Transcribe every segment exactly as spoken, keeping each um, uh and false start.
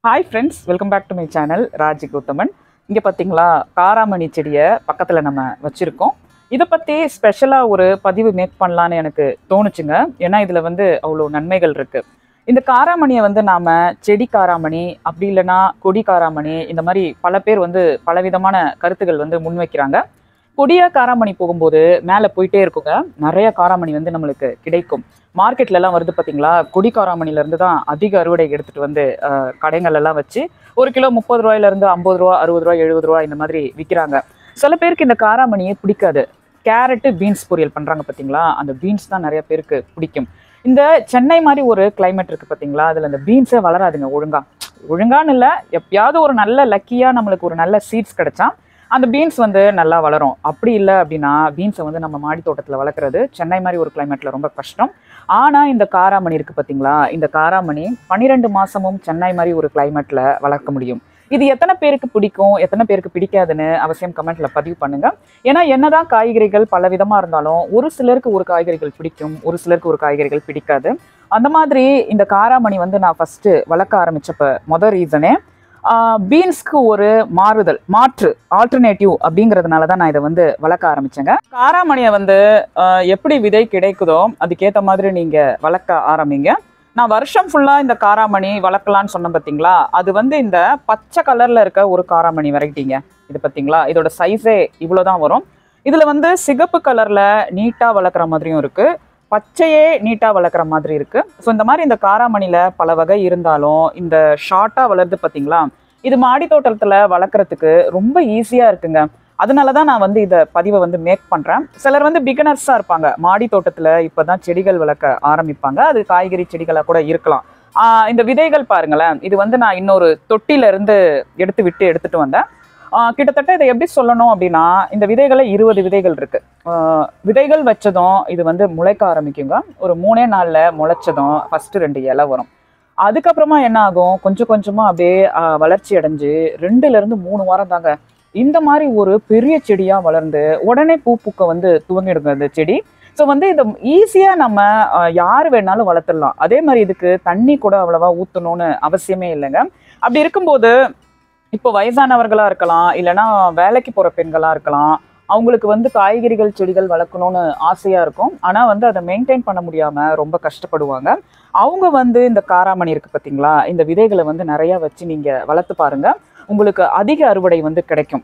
Hi friends, welcome back to my channel Raji Gauthaman. இங்க பாத்தீங்களா காராமணி செடியை பக்கத்துல நம்ம வச்சிருக்கோம். இத பத்தி ஸ்பெஷலா ஒரு பதிவு மேக் பண்ணலாம்னு எனக்கு தோணுச்சுங்க. ஏன்னா இதுல வந்து அவ்வளவு நன்மைகள் இருக்கு. இந்த காராமணியை வந்து நாம செடி காராமணி அப்படி இல்லைன்னா கொடி காராமணி இந்த மாதிரி பல பேர் வந்து பலவிதமான கருத்துகள் வந்து முன்வைக்கிறாங்க. கொடியா காராமணி போகும்போது மேலே போயிட்டே இருக்குங்க. நிறைய காராமணி வந்து நம்மளுக்கு கிடைக்கும். மார்க்கெட்ல எல்லாம் வருது பார்த்தீங்களா, கொடி காராமணில இருந்து தான் அதிக அறுவடை எடுத்துட்டு வந்து கடைகள் எல்லாம் வச்சு ஒரு கிலோ முப்பது ரூபாயில இருந்து ஐம்பது ரூபா அறுபது ரூபா எழுபது ரூபா இந்த மாதிரி விற்கிறாங்க. சில பேருக்கு இந்த காராமணியே பிடிக்காது. கேரட்டு பீன்ஸ் பொரியல் பண்றாங்க பார்த்தீங்களா, அந்த பீன்ஸ் தான் நிறைய பேருக்கு பிடிக்கும். இந்த சென்னை மாதிரி ஒரு கிளைமேட் இருக்கு பார்த்தீங்களா, அதுல இந்த பீன்ஸே வளராதுங்க ஒழுங்கா. ஒழுங்கான்னு இல்லை, எப்பயாவது ஒரு நல்ல லக்கியா நம்மளுக்கு ஒரு நல்ல சீட்ஸ் கிடைச்சா அந்த பீன்ஸ் வந்து நல்லா வளரும். அப்படி இல்லை அப்படின்னா பீன்ஸை வந்து நம்ம மாடி தோட்டத்தில் வளர்க்குறது சென்னை மாதிரி ஒரு கிளைமேட்டில் ரொம்ப கஷ்டம். ஆனால் இந்த காராமணி இருக்குது பார்த்தீங்களா, இந்த காராமணி பன்னிரெண்டு மாதமும் சென்னை மாதிரி ஒரு கிளைமேட்டில் வளர்க்க முடியும். இது எத்தனை பேருக்கு பிடிக்கும், எத்தனை பேருக்கு பிடிக்காதுன்னு அவசியம் கமெண்ட்ல பதிவு பண்ணுங்க. ஏன்னா என்னதான் காய்கறிகள் பல விதமாக இருந்தாலும் ஒரு சிலருக்கு ஒரு காய்கறிகள் பிடிக்கும், ஒரு சிலருக்கு ஒரு காய்கறிகள் பிடிக்காது. அந்த மாதிரி இந்த காராமணி வந்து நான் ஃபர்ஸ்ட் வளர்க்க ஆரம்பிச்சப்ப மொதல் ரீசனே பீன்ஸ்க்கு ஒரு மாறுதல் மாற்று ஆல்டர்னேட்டிவ் அப்படிங்கிறதுனால தான் நான் இதை வந்து வளர்க்க ஆரம்பிச்சேங்க. காராமணியை வந்து எப்படி விதை கிடைக்குதோ அதுக்கேற்ற மாதிரி நீங்க வளர்க்க ஆரம்பிங்க. நான் வருஷம் ஃபுல்லா இந்த காராமணி வளர்க்கலான்னு சொன்னேன் பார்த்தீங்களா, அது வந்து இந்த பச்சை கலர்ல இருக்க ஒரு காராமணி வெரைட்டிங்க. இது பார்த்தீங்களா, இதோட சைஸே இவ்வளோதான் வரும். இதுல வந்து சிகப்பு கலர்ல நீட்டா வளர்க்குற மாதிரியும் இருக்கு, பச்சையே நீட்டா வளர்க்குற மாதிரி இருக்கு. ஸோ இந்த மாதிரி இந்த காராமணியில பல வகை இருந்தாலும் இந்த ஷார்ட்டா வளருது பார்த்தீங்களா, இது மாடி தோட்டத்துல வளர்க்குறதுக்கு ரொம்ப ஈஸியா இருக்குங்க. அதனால தான் நான் வந்து இதை பதிவை வந்து மேக் பண்ணுறேன். சிலர் வந்து பிகினர்ஸாக இருப்பாங்க, மாடி தோட்டத்தில் இப்போ தான் செடிகள் வளர்க்க ஆரம்பிப்பாங்க. அது காய்கறி செடிகளாக கூட இருக்கலாம். இந்த விதைகள் பாருங்களேன், இது வந்து நான் இன்னொரு தொட்டியிலேருந்து எடுத்து விட்டு எடுத்துகிட்டு வந்தேன். கிட்டத்தட்ட இதை எப்படி சொல்லணும் அப்படின்னா, இந்த விதைகளை இருபது விதைகள் இருக்கு. விதைகள் வச்சதும் இது வந்து முளைக்க ஆரம்பிக்குங்க. ஒரு மூணே நாளில் முளைச்சதும் ஃபஸ்ட்டு ரெண்டு இலை வரும். அதுக்கப்புறமா என்ன ஆகும், கொஞ்சம் கொஞ்சமாக அப்படியே வளர்ச்சி அடைஞ்சு ரெண்டுலேருந்து மூணு வாரம் தாங்க இந்த மாதிரி ஒரு பெரிய செடியாக வளர்ந்து உடனே பூ பூக்க வந்து துவங்கிடுங்க இந்த செடி. ஸோ வந்து இதை ஈஸியாக நம்ம யார் வேணாலும் வளர்த்துடலாம். அதே மாதிரி இதுக்கு தண்ணி கூட அவ்வளவா ஊற்றணும்னு அவசியமே இல்லைங்க. அப்படி இருக்கும்போது இப்போ வயசானவர்களாக இருக்கலாம், இல்லைன்னா வேலைக்கு போகிற பெண்களாக இருக்கலாம், அவங்களுக்கு வந்து காய்கறிகள் செடிகள் வளர்க்கணும்னு ஆசையாக இருக்கும். ஆனால் வந்து அதை மெயின்டைன் பண்ண முடியாமல் ரொம்ப கஷ்டப்படுவாங்க. அவங்க வந்து இந்த காராமணி இருக்குது பார்த்தீங்களா, இந்த விதைகளை வந்து நிறையா வச்சு நீங்கள் வளர்த்து பாருங்கள், உங்களுக்கு அதிக அறுவடை வந்து கிடைக்கும்.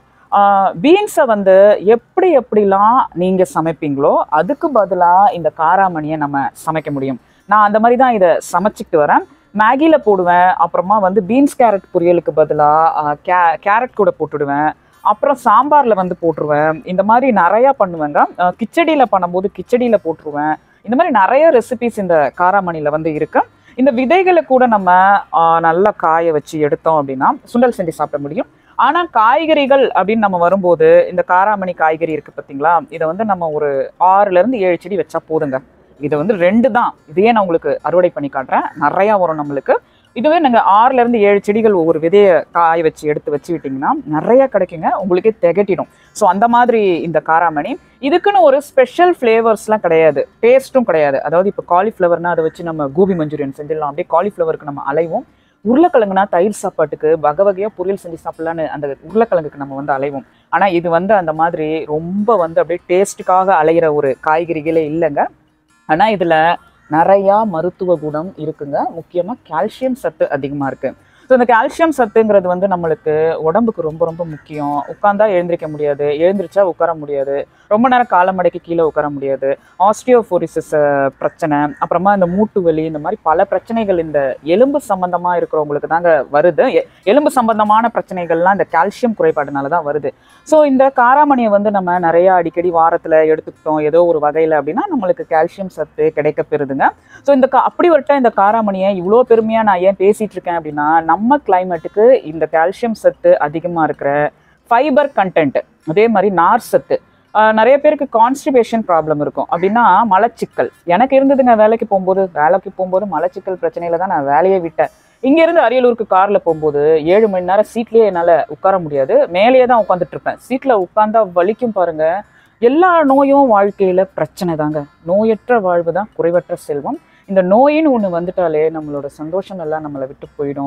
பீன்ஸை வந்து எப்படி எப்படிலாம் நீங்கள் சமைப்பீங்களோ அதுக்கு பதிலாக இந்த காராமணியை நம்ம சமைக்க முடியும். நான் அந்த மாதிரி தான் இதை சமைச்சிக்கிட்டு வரேன். மேகியில் போடுவேன், அப்புறமா வந்து பீன்ஸ் கேரட் பொரியலுக்கு பதிலாக கே கேரட் கூட போட்டுடுவேன், அப்புறம் சாம்பாரில் வந்து போட்டுருவேன். இந்த மாதிரி நிறையா பண்ணுவேங்க. கிச்சடியில் பண்ணும்போது கிச்சடியில் போட்டுருவேன். இந்த மாதிரி நிறைய ரெசிபிஸ் இந்த காராமணியில் வந்து இருக்கு. இந்த விதைகளை கூட நம்ம நல்லா காய வச்சு எடுத்தோம் அப்படின்னா சுண்டல் செஞ்சு சாப்பிட முடியும். ஆனால் காய்கறிகள் அப்படின்னு நம்ம வரும்போது இந்த காராமணி காய்கறி இருக்குது பார்த்தீங்களா, இதை வந்து நம்ம ஒரு ஆறுலேருந்து ஏழு செடி வச்சா போதுங்க. இது வந்து ரெண்டு தான், இதையே நான் உங்களுக்கு அறுவடை பண்ணி காட்டுறேன், நிறையா வரும் நம்மளுக்கு. இதுவே நாங்கள் ஆறுலேருந்து ஏழு செடிகள் ஒவ்வொரு விதையை காய வச்சு எடுத்து வச்சு விட்டிங்கன்னா நிறையா கிடைக்குங்க, உங்களுக்கே திகட்டிடும். ஸோ அந்த மாதிரி இந்த காராமணி இதுக்குன்னு ஒரு ஸ்பெஷல் ஃப்ளேவர்ஸ்லாம் கிடையாது, டேஸ்ட்டும் கிடையாது. அதாவது இப்போ காலிஃப்ளவர்னா அதை வச்சு நம்ம கோபி மஞ்சூரியன் செஞ்சிடலாம், அப்படியே காலிஃப்ளவருக்கு நம்ம அலைவோம். உருளைக்கிழங்குனா தயிர் சாப்பாட்டுக்கு வகை வகையாக பொரியல் செஞ்சு சாப்பிட்லான்னு அந்த உருளைக்கிழங்குக்கு நம்ம வந்து அலைவோம். ஆனால் இது வந்து அந்த மாதிரி ரொம்ப வந்து அப்படியே டேஸ்ட்டுக்காக அலைகிற ஒரு காய்கறிகளே இல்லைங்க. ஆனால் இதில் நிறையா மருத்துவ குணம் இருக்குங்க. முக்கியமாக கால்சியம் சத்து அதிகமாக இருக்குது. ஸோ இந்த கால்சியம் சத்துங்கிறது வந்து நம்மளுக்கு உடம்புக்கு ரொம்ப ரொம்ப முக்கியம். உட்காந்தா எழுந்திரிக்க முடியாது, எழுந்திரிச்சா உட்கார முடியாது, ரொம்ப நேரம் காலமடைக்கு கீழே உட்கார முடியாது, ஆஸ்டியோபோரிசிஸ் பிரச்சனை, அப்புறமா இந்த மூட்டு வலி, இந்த மாதிரி பல பிரச்சனைகள் இந்த எலும்பு சம்பந்தமாக இருக்கிறவங்களுக்கு தாங்க வருது. எலும்பு சம்பந்தமான பிரச்சனைகள்லாம் இந்த கால்சியம் குறைபாடுனால தான் வருது. ஸோ இந்த காராமணியை வந்து நம்ம நிறையா அடிக்கடி வாரத்தில் எடுத்துக்கிட்டோம் ஏதோ ஒரு வகையில் அப்படின்னா நம்மளுக்கு கால்சியம் சத்து கிடைக்க பெறுதுங்க. ஸோ இந்த கா அப்படி வரட்ட இந்த காராமணியை இவ்வளோ பெருமையாக நான் ஏன் பேசிகிட்டு இருக்கேன் அப்படின்னா, நம்ம கிளைமேட்டுக்கு இந்த கால்சியம் சத்து அதிகமாக இருக்கிற ஃபைபர் கண்டென்ட், அதே மாதிரி நார் சத்து, நிறைய பேருக்கு கான்ஸ்டிபேஷன் ப்ராப்ளம் இருக்கும் அப்படின்னா மலச்சிக்கல் எனக்கு இருந்ததுங்க. வேலைக்கு போகும்போது வேலைக்கு போகும்போது மலச்சிக்கல் பிரச்சனையில தான் நான் வேலையை விட்டேன். இங்கேருந்து அரியலூருக்கு காரில் போகும்போது ஏழு மணி நேரம் சீட்லேயே என்னால் உட்கார முடியாது, மேலேயே தான் உட்காந்துட்டு இருப்பேன். சீட்டில் உட்காந்தா வலிக்கும் பாருங்க. எல்லா நோயும் வாழ்க்கையில் பிரச்சனை தாங்க. நோயற்ற வாழ்வு தான் குறைவற்ற செல்வம். இந்த நோயின்னு ஒன்று வந்துட்டாலே நம்மளோட சந்தோஷம் எல்லாம் நம்மளை விட்டு போயிடும்.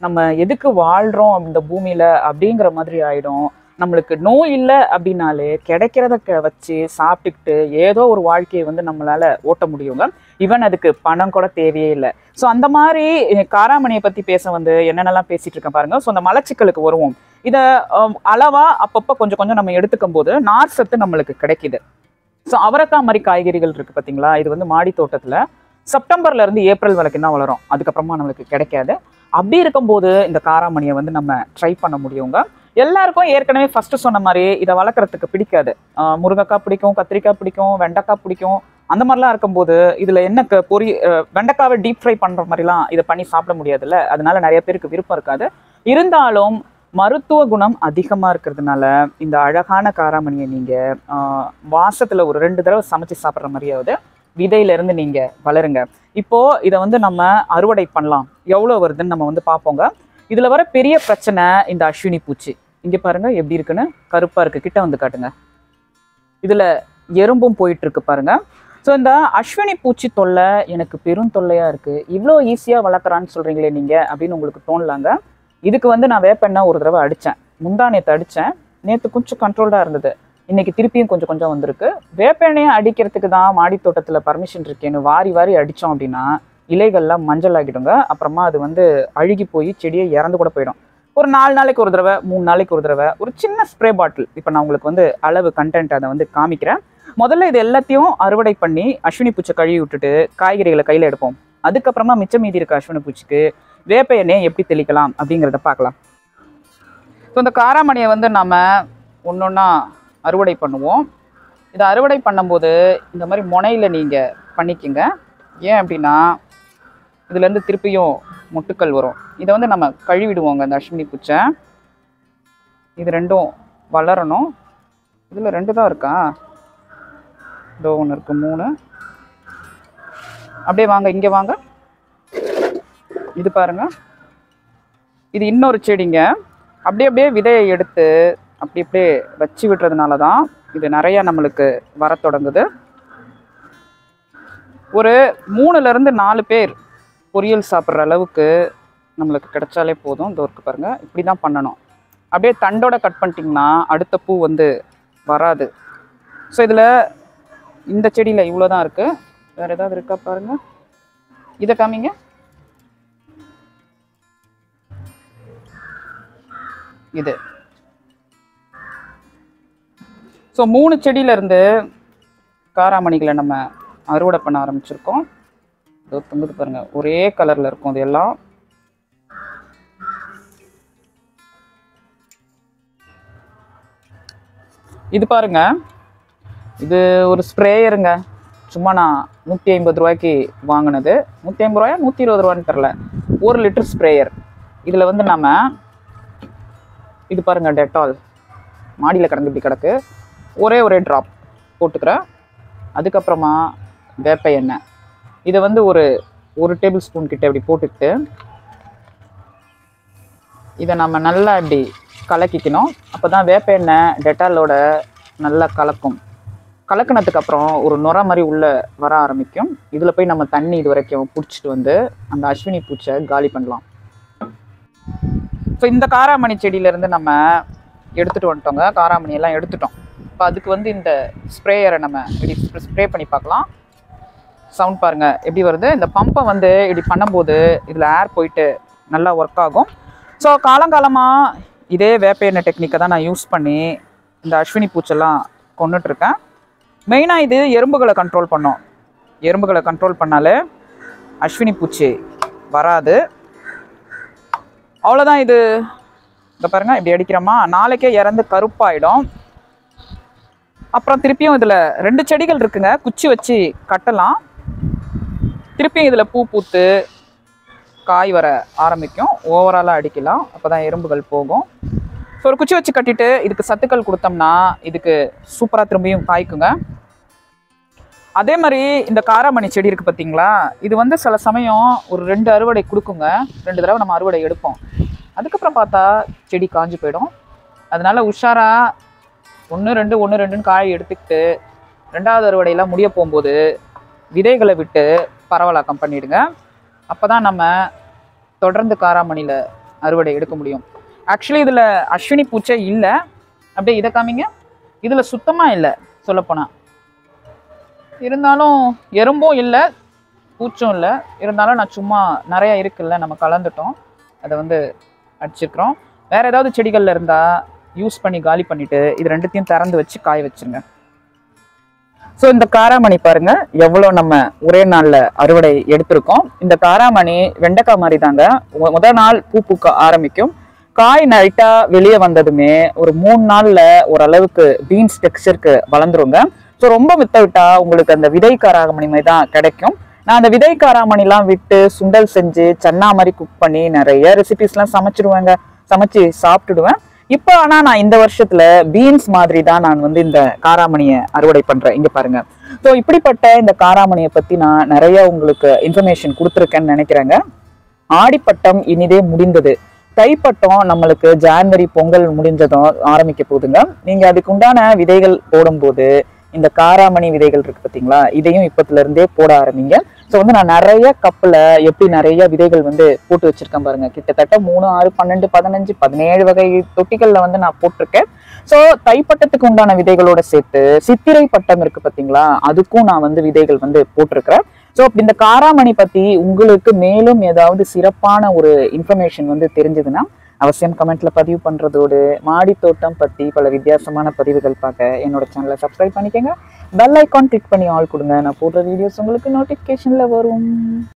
நம்ம எதுக்கு வாழ்கிறோம் இந்த பூமியில் அப்படிங்கிற மாதிரி ஆகிடும். நம்மளுக்கு நோய் இல்லை அப்படின்னாலே கிடைக்கிறத வச்சு சாப்பிட்டுக்கிட்டு ஏதோ ஒரு வாழ்க்கையை வந்து நம்மளால் ஓட்ட முடியுங்க. ஈவன் அதுக்கு பணம் கூட தேவையே இல்லை. ஸோ அந்த மாதிரி காராமணியை பற்றி பேச வந்து என்னென்னலாம் பேசிகிட்டு இருக்கேன் பாருங்கள். ஸோ அந்த மலச்சிக்கலுக்கு வருவோம். இதை அளவாக அப்பப்போ கொஞ்சம் கொஞ்சம் நம்ம எடுத்துக்கும் போது நார் சத்து நம்மளுக்கு கிடைக்கிது. ஸோ அவரைக்காய் மாதிரி காய்கறிகள் இருக்குது பார்த்தீங்களா, இது வந்து மாடி தோட்டத்தில் செப்டம்பர்லேருந்து ஏப்ரல் வரைக்கும் தான் வளரும். அதுக்கப்புறமா நம்மளுக்கு கிடைக்காது. அப்படி இருக்கும்போது இந்த காராமணியை வந்து நம்ம ட்ரை பண்ண முடியுங்க. எல்லாருக்கும் ஏற்கனவே ஃபஸ்ட்டு சொன்ன மாதிரி இதை வளர்க்குறதுக்கு பிடிக்காது. முருங்கைக்காய் பிடிக்கும், கத்திரிக்காய் பிடிக்கும், வெண்டைக்காய் பிடிக்கும். அந்த மாதிரிலாம் இருக்கும்போது இதில் என்ன பொரி வெண்டைக்காவை டீப் ஃப்ரை பண்ணுற மாதிரிலாம் இதை பண்ணி சாப்பிட முடியாதுல்ல. அதனால நிறைய பேருக்கு விருப்பம் இருக்காது. இருந்தாலும் மருத்துவ குணம் அதிகமாக இருக்கிறதுனால இந்த அழகான காராமணியை நீங்கள் வாசத்தில் ஒரு ரெண்டு தடவை சமைச்சு சாப்பிட்ற மாதிரியாவது விதையிலேருந்து நீங்கள் வளருங்க. இப்போது இதை வந்து நம்ம அறுவடை பண்ணலாம். எவ்வளோ வருதுன்னு நம்ம வந்து பார்ப்போங்க. இதில் வர பெரிய பிரச்சனை இந்த அஸ்வினி பூச்சி. இங்கே பாருங்கள் எப்படி இருக்குன்னு, கருப்பாக இருக்குது. கிட்ட வந்து காட்டுங்க. இதில் எறும்பும் போயிட்டுருக்கு பாருங்கள். ஸோ இந்த அஸ்வினி பூச்சி தொல்லை எனக்கு பெரும் தொல்லையாக இருக்குது. இவ்வளோ ஈஸியாக வளர்க்குறான்னு சொல்கிறீங்களே நீங்கள் அப்படின்னு உங்களுக்கு தோணலாங்க. இதுக்கு வந்து நான் வேப்பெண்ணெய் ஒரு தடவை அடித்தேன். முந்தா நேற்று அடித்தேன். நேற்று கொஞ்சம் கண்ட்ரோல்டாக இருந்தது. இன்றைக்கி திருப்பியும் கொஞ்சம் கொஞ்சம் வந்திருக்கு. வேப்பெண்ணெயை அடிக்கிறதுக்கு தான் மாடி தோட்டத்தில் பர்மிஷன் இருக்கேன்னு வாரி வாரி அடித்தோம் அப்படின்னா இலைகள்லாம் மஞ்சள் ஆகிடுங்க. அப்புறமா அது வந்து அழுகி போய் செடியை இறந்து கூட போயிடும். ஒரு நாலு நாளைக்கு ஒரு தடவை, மூணு நாளைக்கு ஒரு தடவை ஒரு சின்ன ஸ்ப்ரே பாட்டில். இப்போ நான் உங்களுக்கு வந்து அளவு கண்டென்ட் அதை வந்து காமிக்கிறேன். முதல்ல இது எல்லாத்தையும் அறுவடை பண்ணி அஸ்வினி பூச்சை கழுவி விட்டுட்டு காய்கறிகளை கையில் எடுப்போம். அதுக்கப்புறமா மிச்சம் மீதி இருக்க அஸ்வினி பூச்சிக்கு வேப்ப எண்ணெயை எப்படி தெளிக்கலாம் அப்படிங்கிறத பார்க்கலாம். ஸோ இந்த காராமணியை வந்து நம்ம ஒன்று ஒன்றா அறுவடை பண்ணுவோம். இதை அறுவடை பண்ணும்போது இந்த மாதிரி முனையில் நீங்கள் பண்ணிக்கோங்க. ஏன் அப்படின்னா இதுலேருந்து திருப்பியும் முட்டுக்கள் வரும். இதை வந்து நம்ம கழுவிடுவோங்க. இந்த அஸ்வினி பூச்சை இது ரெண்டும் வளரணும். இதில் ரெண்டு தான் இருக்கா, இதோ ஒன்று இருக்குது, மூணு. அப்படியே வாங்க, இங்கே வாங்க. இது பாருங்க, இது இன்னொரு செடிங்க. அப்படியே அப்படியே விதையை எடுத்து அப்படி அப்படியே வச்சு விட்டுறதுனால தான் இது நிறைய நம்மளுக்கு வர தொடங்குது. ஒரு மூணுலேருந்து நாலு பேர் பொரியல் சாப்பிட்ற அளவுக்கு நம்மளுக்கு கிடைச்சாலே போதும். இந்த ஒர்க்கு பாருங்கள், இப்படி தான் பண்ணணும். அப்படியே தண்டோட கட் பண்ணிட்டிங்கன்னா அடுத்த பூ வந்து வராது. ஸோ இதில் இந்த செடியில் இவ்வளோ தான் இருக்குது. வேறு ஏதாவது இருக்கா பாருங்கள், இதை காமிங்க. இது ஸோ மூணு செடியிலேருந்து காராமணிகளை நம்ம அறுவடை பண்ண ஆரம்பிச்சிருக்கோம். இதோ தொங்குது பாருங்கள், ஒரே கலரில் இருக்கும். இது எல்லாம் இது பாருங்க, இது ஒரு ஸ்ப்ரேயருங்க. சும்மா நான் நூற்றி ஐம்பது ரூபாய்க்கு வாங்கினது. நூற்றி ஐம்பது ரூபாயா நூற்றி இருபது ரூபான்னு தெரில. ஒரு லிட்டர் ஸ்ப்ரேயர். இதில் வந்து நம்ம இது பாருங்கள், டெட்டால் மாடியில் கிடந்து இப்படி கிடக்கு. ஒரே ஒரே ட்ராப் போட்டுக்கிறேன். அதுக்கப்புறமா வேப்ப எண்ணெய் இதை வந்து ஒரு ஒரு டேபிள் ஸ்பூன் கிட்ட இப்படி போட்டுக்கிட்டு இதை நம்ம நல்லா இப்படி கலக்கிக்கணும். அப்போ தான் வேப்ப எண்ணெய் டெட்டாலோட நல்லா கலக்கும். கலக்கினதுக்கப்புறம் ஒரு நுரை மாதிரி உள்ளே வர ஆரம்பிக்கும். இதில் போய் நம்ம தண்ணி இது வரைக்கும் பிடிச்சிட்டு வந்து அந்த அஸ்வினி பூச்சை காலி பண்ணலாம். ஸோ இந்த காராமணி செடியிலேருந்து நம்ம எடுத்துகிட்டு வந்துட்டோங்க. காராமணியெல்லாம் எடுத்துட்டோம். இப்போ அதுக்கு வந்து இந்த ஸ்ப்ரேயரை நம்ம இப்படி ஸ்ப்ரே பண்ணி பார்க்கலாம். சவுண்ட் பாருங்கள் எப்படி வருது. இந்த பம்பை வந்து இப்படி பண்ணும்போது இதில் ஏர் போயிட்டு நல்லா ஒர்க் ஆகும். ஸோ காலங்காலமாக இதே வேப்ப எண்ணெய் டெக்னிக்கை தான் நான் யூஸ் பண்ணி இந்த அஸ்வினி பூச்செல்லாம் கொண்டுட்ருக்கேன். மெயினாக இது எறும்புகளை கண்ட்ரோல் பண்ணோம். எறும்புகளை கண்ட்ரோல் பண்ணாலே அஸ்வினி பூச்சி வராது. அவ்வளோதான். இது இந்த பாருங்கள், இப்படி அடிக்கிறோமா நாளைக்கே இறந்து கருப்பாயிடும். அப்புறம் திருப்பியும் இதில் ரெண்டு செடிகள் இருக்குங்க, குச்சி வச்சு கட்டலாம். திருப்பியும் இதில் பூ பூத்து காய் வர ஆரம்பிக்கும். ஓவராலாக அடிக்கலாம், அப்போ தான் எறும்புகள் போகும். ஸோ ஒரு குச்சி வச்சு கட்டிட்டு இதுக்கு சத்துக்கள் கொடுத்தோம்னா இதுக்கு சூப்பராக திரும்பியும் காய்க்குங்க. அதே மாதிரி இந்த காராமணி செடி இருக்குது பார்த்தீங்களா, இது வந்து சில சமயம் ஒரு ரெண்டு அறுவடை கொடுக்குங்க. ரெண்டு தடவை நம்ம அறுவடை எடுப்போம். அதுக்கப்புறம் பார்த்தா செடி காஞ்சி போயிடும். அதனால் உஷாராக ஒன்று ரெண்டு ஒன்று ரெண்டுன்னு காய் எடுத்துக்கிட்டு ரெண்டாவது அறுவடையெல்லாம் முடிய போகும்போது விதைகளை விட்டு பரவலாக்கம் பண்ணிவிடுங்க. அப்போ தான் நம்ம தொடர்ந்து காராமணியில் அறுவடை எடுக்க முடியும். ஆக்சுவலி இதில் அஸ்வினி பூச்சை இல்லை. அப்படியே இதை காமிங்க. இதில் சுத்தமாக இல்லை சொல்லப்போனால். இருந்தாலும் எறும்பும் இல்லை, பூச்சும் இல்லை. இருந்தாலும் நான் சும்மா நிறையா இருக்குல்ல, நம்ம கலந்துட்டோம், அதை வந்து அடிச்சிருக்கிறோம். வேறு ஏதாவது செடிகளில் இருந்தால் யூஸ் பண்ணி காலி பண்ணிவிட்டு இது ரெண்டுத்தையும் திறந்து வச்சு காய வச்சுருங்க. ஸோ இந்த காராமணி பாருங்கள் எவ்வளோ நம்ம ஒரே நாளில் அறுவடை எடுத்திருக்கோம். இந்த காராமணி வெண்டைக்காய் மாதிரி தாங்க. முதல் நாள் பூ பூக்க ஆரம்பிக்கும். காய் நைட்டாக வெளியே வந்ததுமே ஒரு மூணு நாளில் ஓரளவுக்கு பீன்ஸ் டெக்ஸ்டருக்கு வளர்ந்துருங்க. ஸோ ரொம்ப வித்த விட்டா உங்களுக்கு அந்த விதை காராமணி மாதிரி தான் கிடைக்கும். நான் அந்த விதை காராமணிலாம் விட்டு சுண்டல் செஞ்சு சன்னா மாதிரி குக் பண்ணி நிறைய ரெசிபிஸ்லாம் சமைச்சிடுவேங்க, சமைச்சு சாப்பிட்டுடுவேன். இப்போ ஆனால் நான் இந்த வருஷத்துல பீன்ஸ் மாதிரி தான் நான் வந்து இந்த காராமணியை அறுவடை பண்றேன். இங்க பாருங்க. ஸோ இப்படிப்பட்ட இந்த காராமணியை பத்தி நான் நிறைய உங்களுக்கு இன்ஃபர்மேஷன் கொடுத்துருக்கேன்னு நினைக்கிறேங்க. ஆடிப்பட்டம் இனிதே முடிந்தது. தைப்பட்டம் நம்மளுக்கு ஜான்வரி பொங்கல் முடிஞ்சதும் ஆரம்பிக்க போகுதுங்க. நீங்க அதுக்கு உண்டான விதைகள் போடும்போது இந்த காராமணி விதைகள் இருக்கு பார்த்தீங்களா, இதையும் இப்பத்துல இருந்தே போட ஆரம்பிங்க. ஸோ வந்து நான் நிறைய கப்பில் எப்படி நிறைய விதைகள் வந்து போட்டு வச்சிருக்கேன் பாருங்க. கிட்டத்தட்ட மூணு ஆறு பன்னெண்டு பதினஞ்சு பதினேழு வகை தொட்டிகளில் வந்து நான் போட்டிருக்கேன். ஸோ தைப்பட்டத்துக்கு உண்டான விதைகளோட சேர்த்து சித்திரை பட்டம் இருக்கு பார்த்தீங்களா, அதுக்கும் நான் வந்து விதைகள் வந்து போட்டிருக்கிறேன். ஸோ இந்த காராமணி பத்தி உங்களுக்கு மேலும் ஏதாவது சிறப்பான ஒரு இன்ஃபர்மேஷன் வந்து தெரிஞ்சதுன்னா அவசியம் கமெண்ட்ல பதிவு பண்றதோடு மாடி தோட்டம் பத்தி பல வித்தியாசமான பதிவுகள் பார்க்க என்னோட சேனலை சப்ஸ்கிரைப் பண்ணிக்கங்க. பெல் ஐக்கான் கிளிக் பண்ணி ஆல் கொடுங்க. நான் போடுற வீடியோஸ் உங்களுக்கு நோட்டிஃபிகேஷன்ல வரும்.